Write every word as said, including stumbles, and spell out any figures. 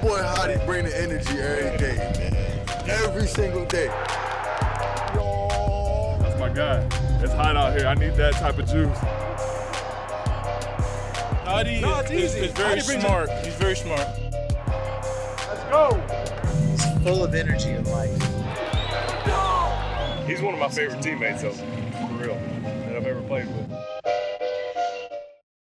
boy Haddy bring the energy every day, man. Every single day. That's my guy. It's hot out here. I need that type of juice. Haddy no, is, is, is very smart. It. He's very smart. Let's go. He's full of energy and life. He's one of my favorite teammates, though, for real, that I've ever played with.